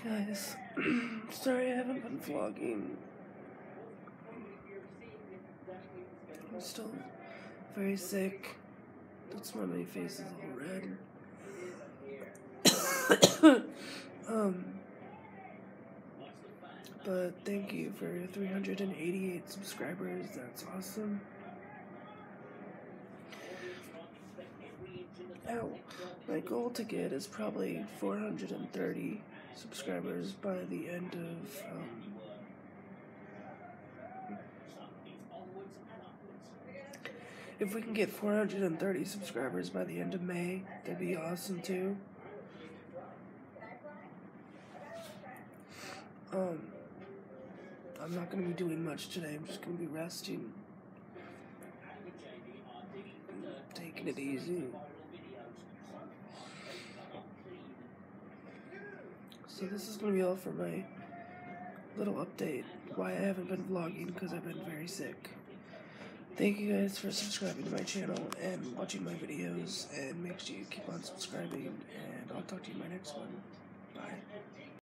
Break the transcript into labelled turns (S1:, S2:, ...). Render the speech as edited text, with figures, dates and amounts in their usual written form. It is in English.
S1: Guys, sorry I haven't been vlogging. I'm still very sick. That's why my face is all red. But thank you for 388 subscribers. That's awesome. Now, my goal to get is probably 430 subscribers by the end of if we can get 430 subscribers by the end of May, that'd be awesome too. I'm not going to be doing much today. I'm just going to be resting, taking it easy. So this is going to be all for my little update, why I haven't been vlogging, because I've been very sick. Thank you guys for subscribing to my channel and watching my videos, and make sure you keep on subscribing, and I'll talk to you in my next one. Bye.